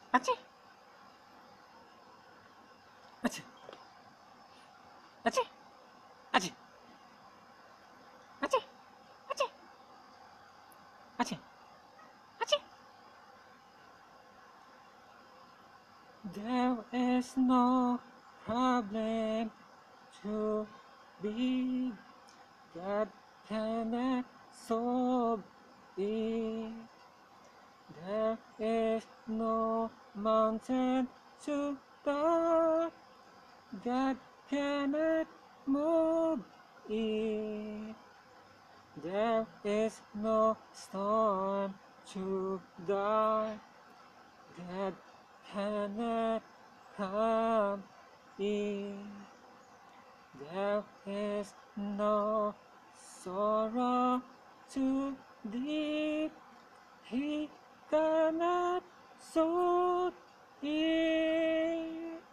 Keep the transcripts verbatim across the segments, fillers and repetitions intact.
Achoo! Achoo! Achoo! Achoo! Achoo! Achoo! Achoo! Achoo! There is no problem too big that cannot solve it. There is no mountain too tall that cannot move it. There is no storm too dark that cannot come in. There is no sorrow too deep, he cannot soothe it.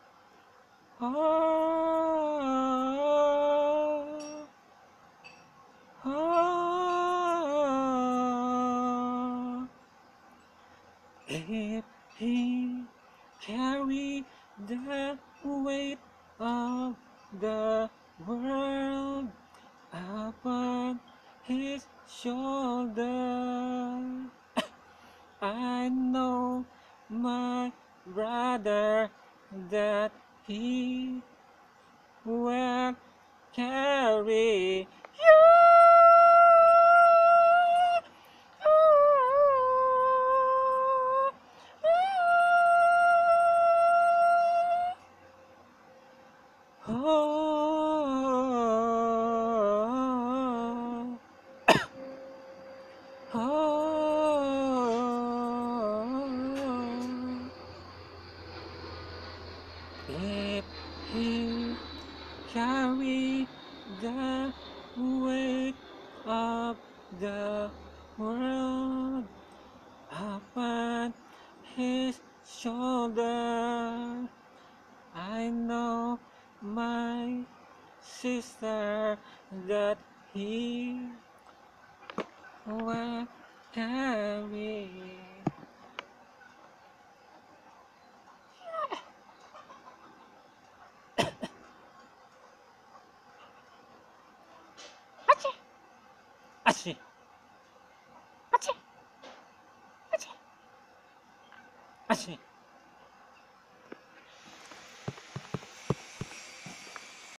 Oh, oh, if he carry the weight of the world upon his shoulder, I know my brother that he will carry you. Oh, oh, if he carry the weight of the world upon his shoulder, I know my sister that he will carry. Achoo! Achoo! Achoo! Achoo! Achoo!